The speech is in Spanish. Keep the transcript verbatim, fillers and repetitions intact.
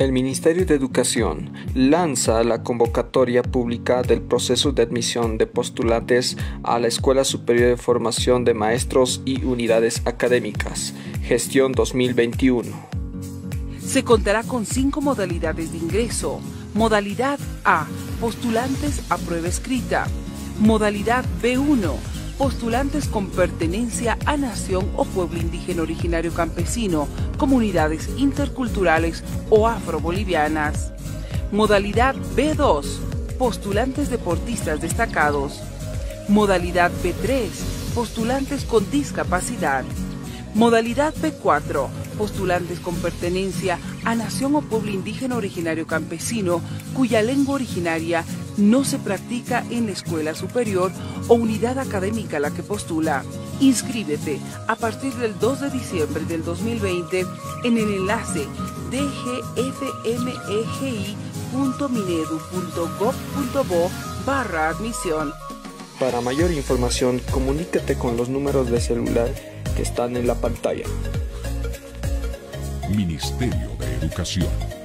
El Ministerio de Educación lanza la convocatoria pública del proceso de admisión de postulantes a la Escuela Superior de Formación de Maestros y Unidades Académicas, gestión dos mil veintiuno. Se contará con cinco modalidades de ingreso. Modalidad A, postulantes a prueba escrita. Modalidad B uno, postulantes con pertenencia a nación o pueblo indígena originario campesino, comunidades interculturales o afrobolivianas. Modalidad B dos, postulantes deportistas destacados. Modalidad B tres, postulantes con discapacidad. Modalidad B cuatro, postulantes con pertenencia a nación o pueblo indígena originario campesino cuya lengua originaria no se practica en la escuela superior o unidad académica a la que postula. Inscríbete a partir del dos de diciembre del dos mil veinte en el enlace d g f m e g i punto minedu punto gob punto bo barra admisión. Para mayor información, comunícate con los números de celular que están en la pantalla. Ministerio de Educación.